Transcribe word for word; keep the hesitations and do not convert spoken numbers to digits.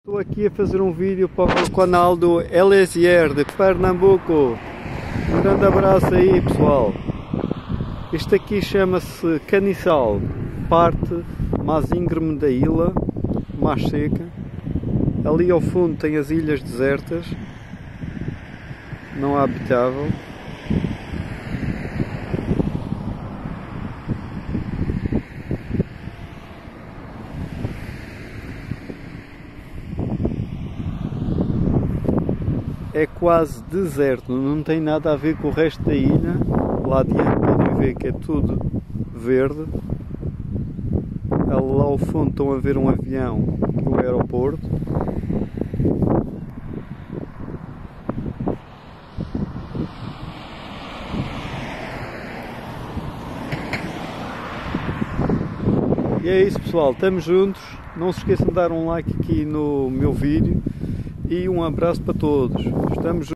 Estou aqui a fazer um vídeo para o canal do Eliezer de Pernambuco. Um grande abraço aí, pessoal. Isto aqui chama-se Caniçal, parte mais íngreme da ilha, mais seca. Ali ao fundo tem as ilhas desertas, não habitável. É quase deserto, não tem nada a ver com o resto da ilha. Lá adiante podem ver que é tudo verde. Lá ao fundo estão a ver um avião, que é o aeroporto. E é isso, pessoal, estamos juntos. Não se esqueçam de dar um like aqui no meu vídeo. E um abraço para todos. Estamos